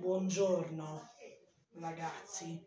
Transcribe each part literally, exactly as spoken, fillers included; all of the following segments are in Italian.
Buongiorno, ragazzi.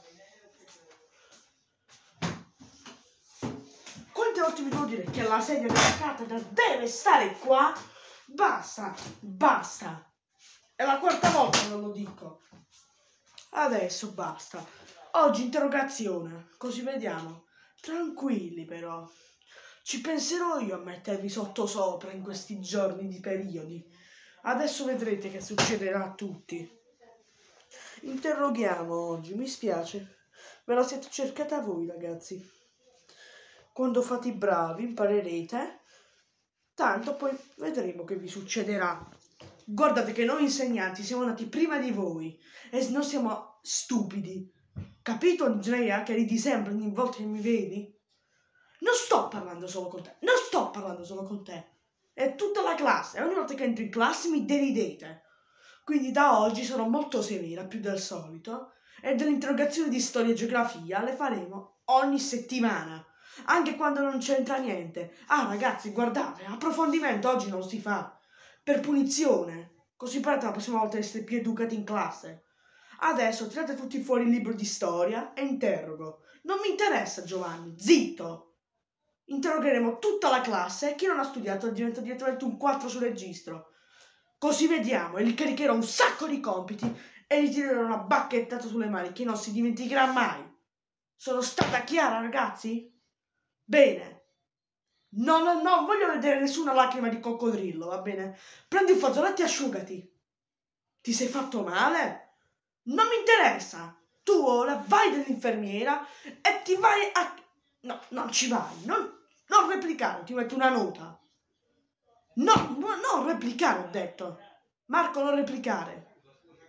Quante volte vi devo dire che la sedia della cattedra deve stare qua? Basta, basta. È la quarta volta che non lo dico. Adesso basta. Oggi interrogazione, così vediamo. Tranquilli però. Ci penserò io a mettervi sotto sopra in questi giorni di periodi. Adesso vedrete che succederà a tutti. Interroghiamo oggi, mi spiace. Ve la siete cercata voi, ragazzi. Quando fate i bravi imparerete. Tanto poi vedremo che vi succederà. Guardate che noi insegnanti siamo nati prima di voi e non siamo stupidi. Capito, Andrea, che ridi sempre ogni volta che mi vedi? Non sto parlando solo con te. Non sto parlando solo con te. È tutta la classe. Ogni volta che entro in classe mi deridete. Quindi da oggi sarò molto severa, più del solito, e delle interrogazioni di storia e geografia le faremo ogni settimana, anche quando non c'entra niente. Ah ragazzi, guardate, approfondimento oggi non si fa, per punizione, così imparate la prossima volta a essere più educati in classe. Adesso tirate tutti fuori il libro di storia e interrogo. Non mi interessa, Giovanni, zitto! Interrogheremo tutta la classe e chi non ha studiato diventa direttamente un quattro sul registro. Così vediamo, e gli caricherò un sacco di compiti e gli tirerò una bacchettata sulle mani che non si dimenticherà mai. Sono stata chiara, ragazzi? Bene. Non, non voglio vedere nessuna lacrima di coccodrillo, va bene? Prendi un fazzoletto e asciugati. Ti sei fatto male? Non mi interessa. Tu ora vai dall'infermiera e ti vai a... No, non ci vai. Non, non replicare, ti metto una nota. No, no, non replicare, ho detto. Marco, non replicare.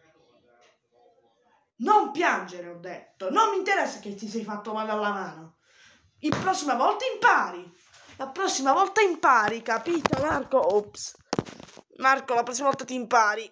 Non piangere, ho detto. Non mi interessa che ti sei fatto male alla mano. La prossima volta impari. La prossima volta impari, capito, Marco? Ops. Marco, la prossima volta ti impari.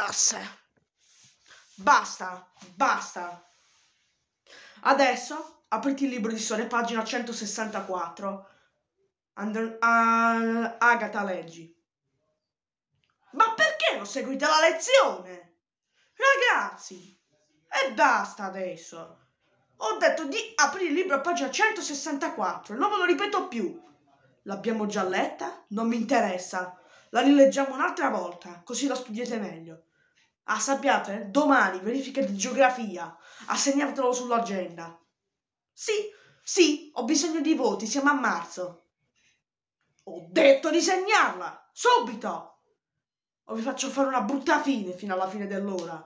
Basta, basta. Adesso apriti il libro di storia, pagina centosessantaquattro. And- uh, Agata, leggi. Ma perché non seguite la lezione? Ragazzi, e basta adesso. Ho detto di aprire il libro a pagina centosessantaquattro, non ve lo ripeto più. L'abbiamo già letta? Non mi interessa. La rileggiamo un'altra volta, così la studiate meglio. Ah, sappiate, domani verifica di geografia. Assegnatelo sull'agenda. Sì, sì, ho bisogno di voti, siamo a marzo. Ho detto di segnarla, subito! O vi faccio fare una brutta fine fino alla fine dell'ora.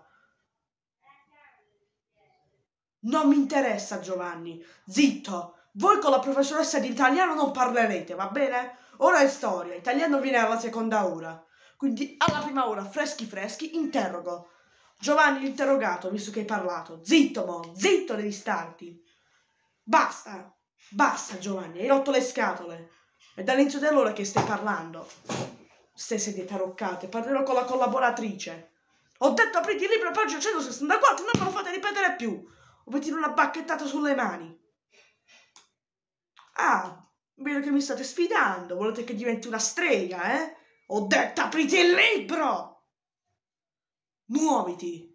Non mi interessa, Giovanni. Zitto. Voi con la professoressa di italiano non parlerete, va bene? Ora è storia. Italiano viene alla seconda ora. Quindi alla prima ora, freschi freschi, interrogo. Giovanni l'interrogato, visto che hai parlato. Zitto, mo. Zitto, devi starti. Basta. Basta, Giovanni. Hai rotto le scatole. È dall'inizio dell'ora che stai parlando. Ste sedie taroccate. Parlerò con la collaboratrice. Ho detto apriti il libro a pagina centosessantaquattro, non me lo fate ripetere più. O vi tiro una bacchettata sulle mani. Ah, vedo che mi state sfidando. Volete che diventi una strega, eh? Ho detto apriti il libro! Muoviti.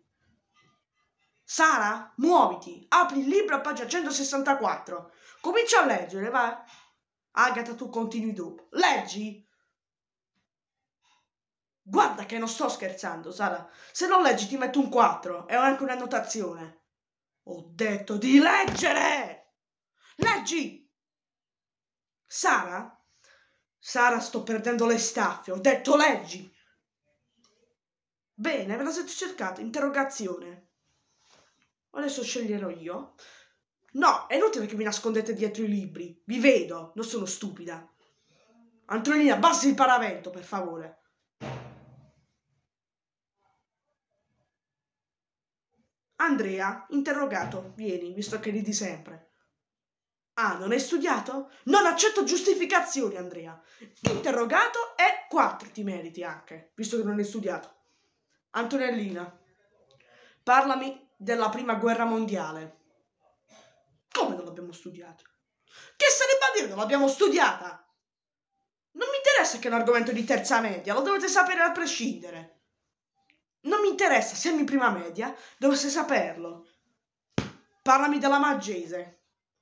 Sara, muoviti. Apri il libro a pagina centosessantaquattro. Comincia a leggere, va? Agata, tu continui dopo. Leggi. Guarda che non sto scherzando, Sara. Se non leggi ti metto un quattro e ho anche un'annotazione. Ho detto di leggere! Leggi! Sara? Sara, sto perdendo le staffe. Ho detto leggi! Bene, ve la siete cercata. Interrogazione. Adesso sceglierò io. No, è inutile che vi nascondete dietro i libri. Vi vedo, non sono stupida. Antonina, abbassi il paravento, per favore. Andrea, interrogato, vieni, visto che ridi sempre. Ah, non hai studiato? Non accetto giustificazioni, Andrea. Interrogato e quattro ti meriti anche, visto che non hai studiato. Antonellina, parlami della prima guerra mondiale. Come non l'abbiamo studiata? Che sarebbe a dire non l'abbiamo studiata? Non mi interessa che è un argomento di terza media, lo dovete sapere a prescindere. Non mi interessa, semi prima media, dovreste saperlo. Parlami della Maggese.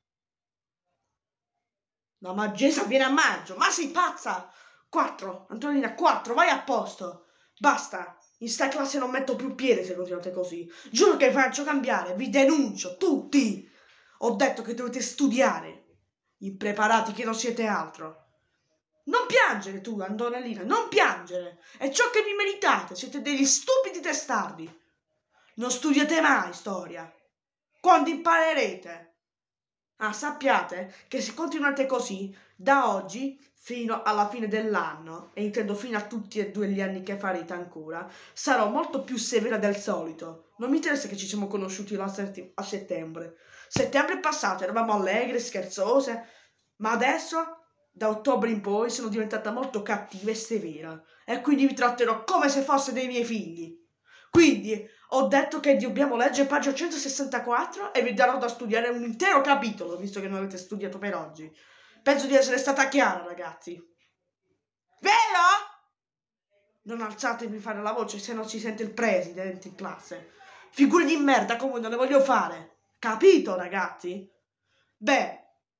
La Maggese avviene a maggio, ma sei pazza? quattro, Antonina, quattro, vai a posto. Basta, in sta classe non metto più piede se continuate così. Giuro che vi faccio cambiare, vi denuncio, tutti. Ho detto che dovete studiare. Impreparati che non siete altro. Non piangere tu, Antonellina, non piangere. È ciò che vi meritate, siete degli stupidi testardi. Non studiate mai storia. Quando imparerete? Ah, sappiate che se continuate così, da oggi fino alla fine dell'anno, e intendo fino a tutti e due gli anni che farete ancora, sarò molto più severa del solito. Non mi interessa che ci siamo conosciuti a settembre. Settembre è passato, eravamo allegre, scherzose, ma adesso, da ottobre in poi, sono diventata molto cattiva e severa, e quindi vi tratterò come se foste dei miei figli. Quindi ho detto che dobbiamo leggere pagina centosessantaquattro e vi darò da studiare un intero capitolo, visto che non avete studiato per oggi. Penso di essere stata chiara, ragazzi. Vero? Non alzatevi a fare la voce, se no si sente il presidente in classe. Figure di merda come non le voglio fare. Capito, ragazzi? Beh,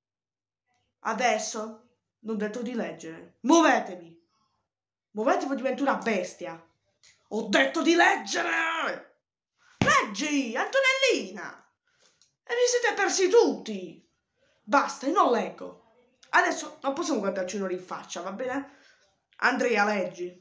adesso non ho detto di leggere. Muovetevi. Muovetevi o divento una bestia. Ho detto di leggere! Leggi, Antonellina! E vi siete persi tutti! Basta, io non leggo. Adesso non possiamo guardarci un'ora in faccia, va bene? Andrea, leggi.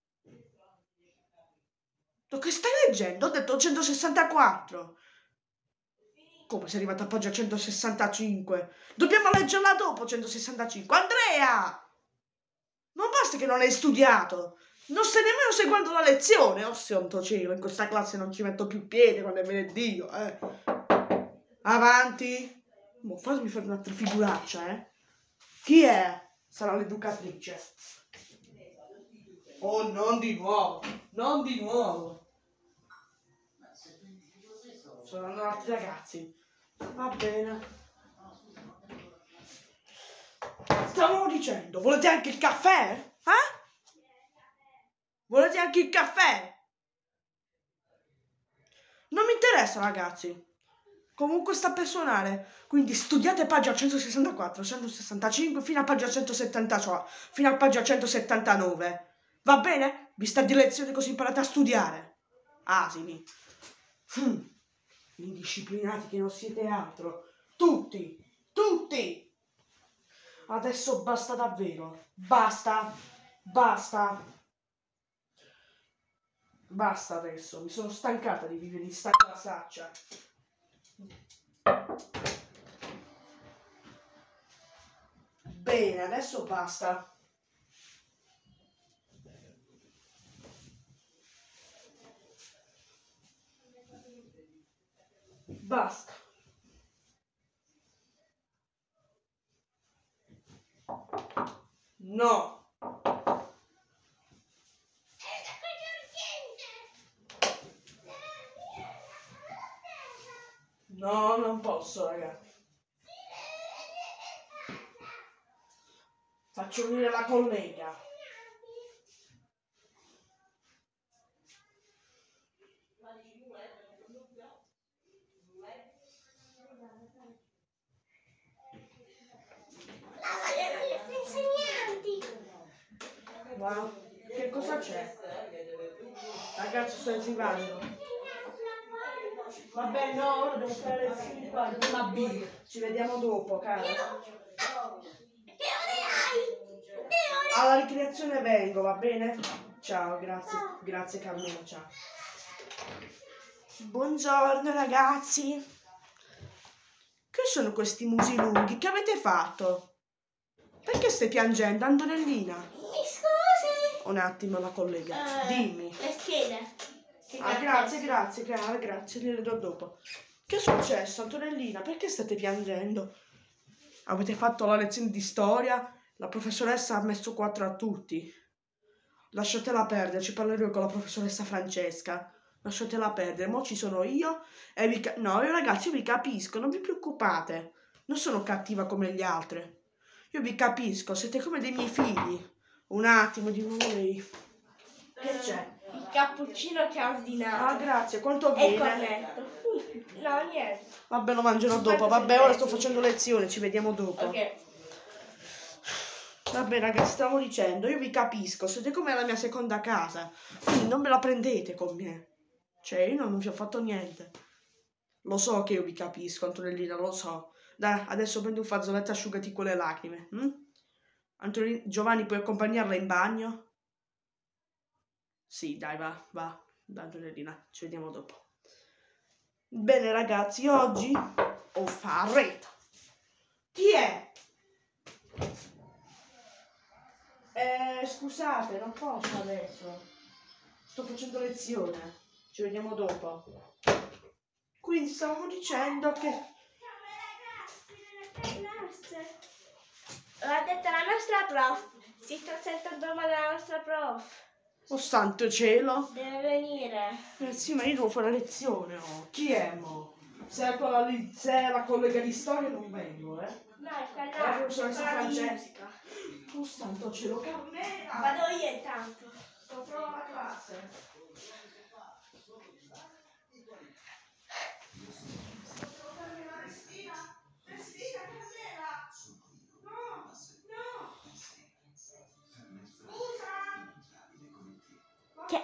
Che stai leggendo? Ho detto centosessantaquattro. Come sei arrivata a pagina centosessantacinque? Dobbiamo leggerla dopo centosessantacinque. Andrea! Non basta che non hai studiato. Non stai nemmeno seguendo la lezione. Oh santo cielo, in questa classe non ci metto più piede quando è venerdì, eh. Avanti. Mo fammi fare un'altra figuraccia, eh. Chi è? Sarà l'educatrice. Oh, non di nuovo. Non di nuovo. Saranno altri ragazzi. Va bene. Stavamo dicendo, volete anche il caffè? Eh? Volete anche il caffè? Non mi interessa, ragazzi. Comunque sta per suonare. Quindi studiate pagina centosessantaquattro, centosessantacinque fino a pagina centosettanta, cioè, fino a pagina centosettantanove. Va bene? Vi sta di lezione così imparate a studiare. Asini. Hm. Indisciplinati che non siete altro. Tutti. Tutti. Adesso basta davvero. Basta. Basta. Basta adesso. Mi sono stancata di vivere in sta classaccia. Bene, adesso basta. Basta. No. No, non posso, ragazzi. Faccio venire la collega. Ma che cosa c'è? Ragazzi, sto arrivando. Vabbè, no, ora devo fare le lezioni qua, in prima B. Ci vediamo dopo, cara. Che ore hai? Alla ricreazione vengo, va bene? Ciao, grazie. Grazie Carmelo, ciao. Buongiorno ragazzi. Che sono questi musi lunghi? Che avete fatto? Perché stai piangendo, Antonellina? Mi scusi? Un attimo, la collega. Uh, Dimmi. Le schede. Ah, grazie, grazie, cara, grazie, gliele do dopo. Che è successo, Antonellina? Perché state piangendo? Avete fatto la lezione di storia? La professoressa ha messo quattro a tutti. Lasciatela perdere, ci parlerò con la professoressa Francesca. Lasciatela perdere, mo ci sono io e vi... Ca- no, io ragazzi, io vi capisco, non vi preoccupate. Non sono cattiva come gli altri. Io vi capisco, siete come dei miei figli. Un attimo, di nuovo lei. Che c'è? cappuccino che ha ordinato. Ah, grazie. Quanto E il viene? cornetto. No, niente. Vabbè, lo mangerò dopo. Vabbè, ora sto facendo lezione, ci vediamo dopo. Ok. Vabbè, ragazzi, stavo dicendo, io vi capisco, siete come la mia seconda casa, quindi non me la prendete con me. Cioè, io non vi ho fatto niente. Lo so che io vi capisco, Antonellina, lo so. Dai, adesso prendi un fazzoletto e asciugati quelle lacrime. Hm? Antonellina, Giovanni, puoi accompagnarla in bagno? Sì, dai, va, va. Dai, Antonellina, ci vediamo dopo. Bene, ragazzi, oggi ho farreta. Chi è? Eh, scusate, non posso adesso. Sto facendo lezione. Ci vediamo dopo. Quindi stavamo dicendo che... L'ha detta la nostra prof. Si sta sentendo male la nostra prof. Oh santo cielo. Deve venire. Eh sì, ma io devo fare lezione, oh. Chi è, mo? Se è, quella lì, se è la collega di storia non vengo, eh. No, è quella, È la professoressa quella di Francesca. musica. Oh santo cielo, Carmela! Vado io intanto. Sto provando la classe. Che?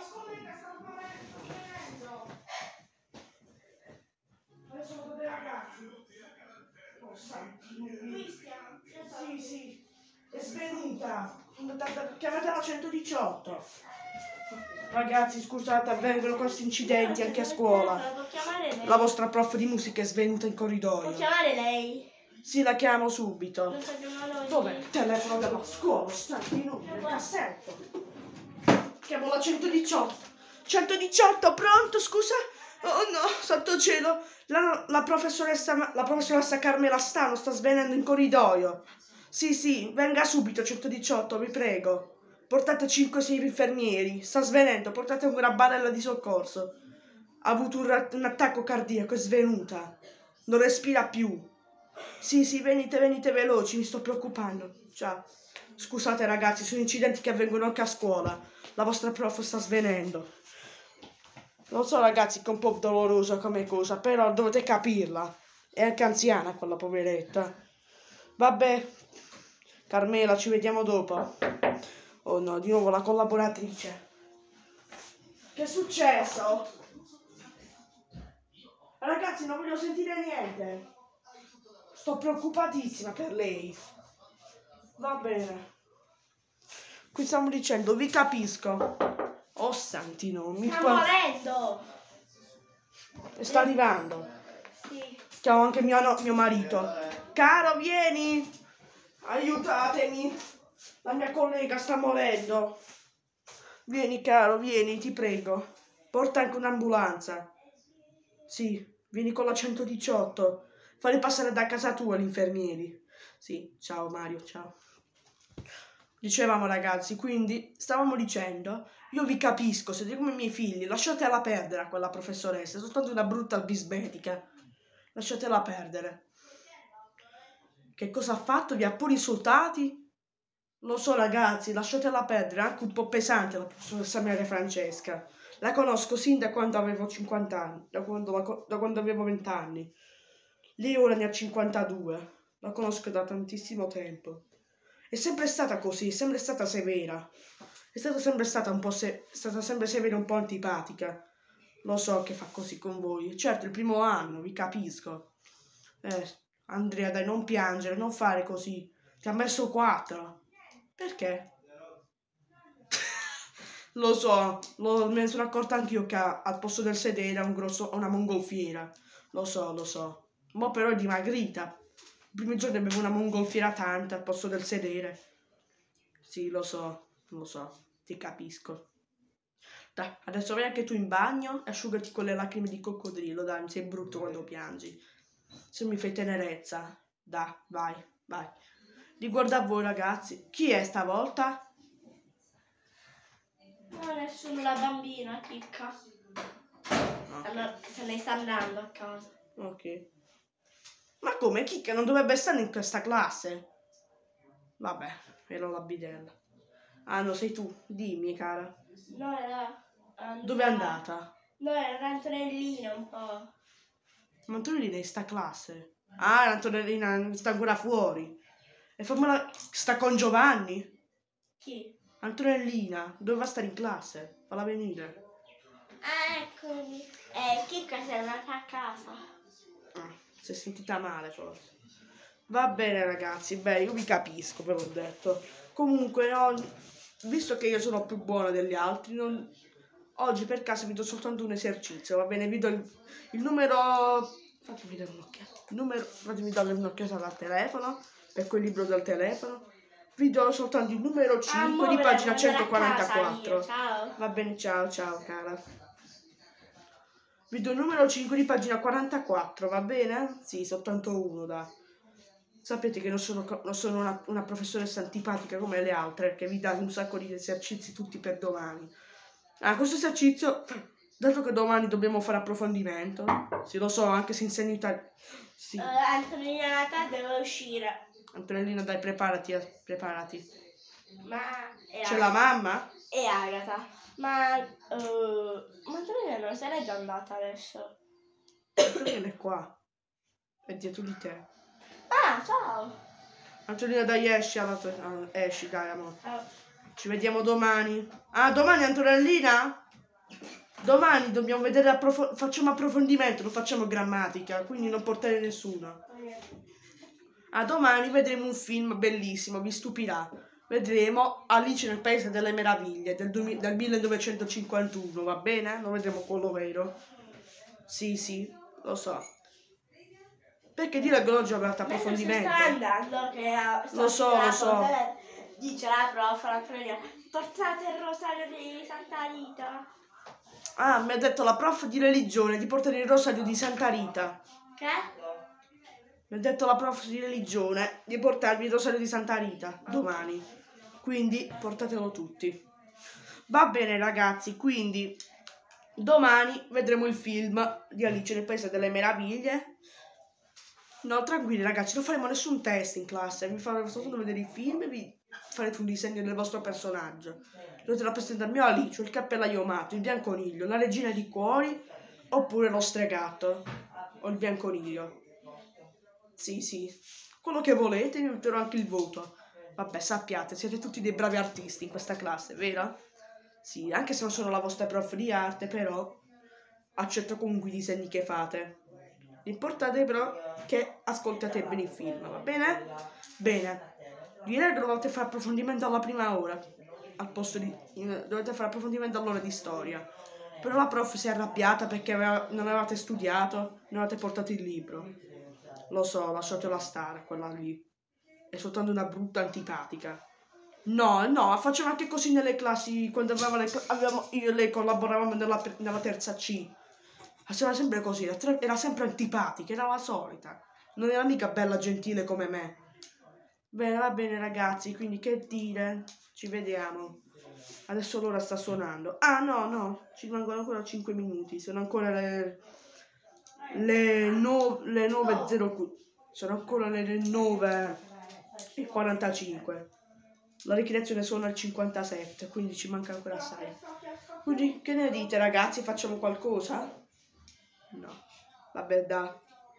Adesso sono dei ragazzi. Oh santo. Sì, sì. È svenuta. Chiamatela centodiciotto. Ragazzi, scusate, avvengono questi incidenti anche a scuola. Può chiamare lei? La vostra prof di musica è svenuta in Può corridoio. chiamare lei? Sì, la chiamo subito. Non so chiamarlo Dov'è il telefono della scuola? Sta in un nel cassetto. Chiamo la centodiciotto. centodiciotto, pronto? Scusa? Oh no, santo cielo. La, la professoressa la professoressa Carmela Stano sta svenendo in corridoio. Sì, sì, venga subito, centodiciotto, vi prego. Portate cinque sei infermieri. Sta svenendo, portate una barella di soccorso. Ha avuto un, ra- un attacco cardiaco, è svenuta. Non respira più. Sì, sì, venite, venite veloci, mi sto preoccupando. Ciao. Scusate ragazzi, sono incidenti che avvengono anche a scuola. La vostra prof sta svenendo. Lo so ragazzi che è un po' dolorosa come cosa, però dovete capirla. È anche anziana quella poveretta. Vabbè, Carmela, ci vediamo dopo. Oh no, di nuovo la collaboratrice. Che è successo? Ragazzi, non voglio sentire niente. Sto preoccupatissima per lei. Va bene. Qui stiamo dicendo, vi capisco. Oh santino, mi Sta fa... morendo. Sta arrivando. Sì. Chiamo anche mio, no- mio marito. Caro, vieni. Aiutatemi. La mia collega sta morendo. Vieni, caro, vieni, ti prego. Porta anche un'ambulanza. Sì, vieni con la centodiciotto. Falli passare da casa tua gli infermieri. Sì, ciao Mario, ciao. Dicevamo ragazzi, quindi stavamo dicendo, io vi capisco, siete come i miei figli, lasciatela perdere a quella professoressa, è soltanto una brutta bisbetica. Lasciatela perdere. Che cosa ha fatto? Vi ha pure insultati? Lo so ragazzi, lasciatela perdere, è anche un po' pesante la professoressa Maria Francesca. La conosco sin da quando avevo cinquanta anni, da quando, la co- da quando avevo venti anni. Lei ora ne ha cinquantadue, la conosco da tantissimo tempo. È sempre stata così, è sempre stata severa. È stata sempre stata un po' se- è stata sempre severa e un po' antipatica. Lo so che fa così con voi. Certo, il primo anno, vi capisco. Eh, Andrea, dai, non piangere, non fare così. Ti ha messo quattro. Perché? Lo so, lo- me ne sono accorta anch'io che ha- al posto del sedere ha un grosso, ha una mongolfiera. Lo so, lo so. Ma però è dimagrita. I primi giorni avevo una mongolfiera tanta al posto del sedere. Sì, lo so, lo so, ti capisco. Dai, adesso vai anche tu in bagno e asciugati con le lacrime di coccodrillo, dai, sei brutto quando piangi. Se mi fai tenerezza. Dai, vai, vai. Riguardo a voi ragazzi, chi è stavolta? No, nessuno, la bambina, chicca. Allora, se ne sta andando a casa. Ok. Ma come? Chicca non dovrebbe stare in questa classe? Vabbè, ero la bidella. Ah no, sei tu. Dimmi, cara. No, era andata. Dove è andata? No, era Antonellina un po'. Ma Antonellina è in sta classe. Ah, Antonellina sta ancora fuori. E fammela... sta con Giovanni. Chi? Antonellina, doveva stare in classe. Falla venire. Ah, eccomi. Eh, Chicca sei andata a casa. Ah, si è sentita male forse. Va bene ragazzi, beh, io vi capisco, ve l'ho detto. Comunque, no, visto che io sono più buona degli altri, non... oggi per caso vi do soltanto un esercizio, va bene? Vi do il, il numero... Fatemi dare un'occhiata. Il numero... Fatemi dare un'occhiata dal telefono, per quel libro del telefono. Vi do soltanto il numero cinque ah, di mo pagina devo andare a centoquarantaquattro. casa io, ciao. Va bene, ciao, ciao cara. Vi do il numero cinque di pagina quarantaquattro, va bene? Sì, soltanto uno da... Sapete che non sono, non sono una, una professoressa antipatica come le altre, che vi dà un sacco di esercizi tutti per domani. Ah, questo esercizio, dato che domani dobbiamo fare approfondimento, sì lo so, anche se insegno italiano. Sì. Uh, Antonina Natale deve uscire. Antonellina, dai, preparati, eh, preparati. Ma... C'è la mamma? E Agata. Ma... Uh, ma Antonina non se n'è già andata adesso. Antonellina è qua. È dietro di te. Ah, ciao. Antonina, dai, esci, alla ah, esci, dai, amore. Oh. Ci vediamo domani. Ah, domani Antonellina? Domani dobbiamo vedere, approfo- facciamo approfondimento, non facciamo grammatica, quindi non portare nessuno. A domani vedremo un film bellissimo, vi stupirà. Vedremo Alice nel Paese delle Meraviglie del, du- del millenovecentocinquantuno, va bene? Lo vedremo quello vero. Sì, sì, lo so. Perché dire che oggi ho aperto approfondimento? Sta andando che ha, Lo so, lo so. Dice la prof, la Antonina, portate il rosario di Santa Rita. Ah, mi ha detto la prof di religione di portare il rosario di Santa Rita. Che? Mi ha detto la prof di religione di portarvi il rosario di Santa Rita domani. Quindi portatelo tutti. Va bene ragazzi, quindi domani vedremo il film di Alice nel Paese delle Meraviglie. No, tranquilli ragazzi, non faremo nessun test in classe, vi faremo soltanto vedere i film e vi farete un disegno del vostro personaggio. Dovete rappresentarmi Alice, il cappellaio matto, il bianconiglio, la regina di cuori oppure lo stregato o il bianconiglio. Sì, sì, quello che volete, vi metterò anche il voto. Vabbè, sappiate, siete tutti dei bravi artisti in questa classe, vero? Sì, anche se non sono la vostra prof di arte, però accetto comunque i disegni che fate. L'importante però è che ascoltate bene il film, va bene? Bene. Direi che dovete fare approfondimento alla prima ora. Al posto di... in- dovete fare approfondimento all'ora di storia. Però la prof si è arrabbiata perché aveva- non avevate studiato, non avete portato il libro. Lo so, lasciatela stare, quella lì. È soltanto una brutta antipatica. No, no, facciamo anche così nelle classi, quando avevamo le cla- avevamo, io e lei collaboravamo nella, nella terza C. Faceva sempre così, era, tre- era sempre antipatica, era la solita. Non era mica bella gentile come me. Bene, va bene ragazzi, quindi che dire? Ci vediamo. Adesso l'ora sta suonando. Ah no, no, ci rimangono ancora cinque minuti, sono ancora le... le, no, le nove e zero, sono ancora le nove e quarantacinque. La ricreazione suona al cinquantasette, quindi ci manca ancora assai. Quindi che ne dite ragazzi, facciamo qualcosa? No, vabbè dai,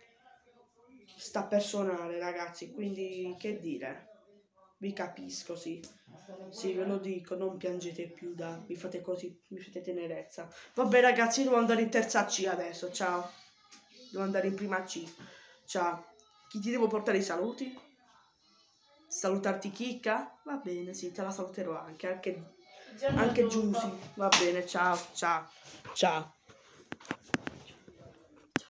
sta per suonare ragazzi, quindi che dire? Vi capisco, sì. Sì, ve lo dico, non piangete più, da, vi fate così, mi fate tenerezza. Vabbè ragazzi, devo andare in terza C adesso, ciao. Devo andare in prima C, ciao. Chi ti devo portare i saluti? Salutarti Chicca? Va bene, sì, te la saluterò anche, anche, anche Giusy. Va bene, ciao, ciao, ciao.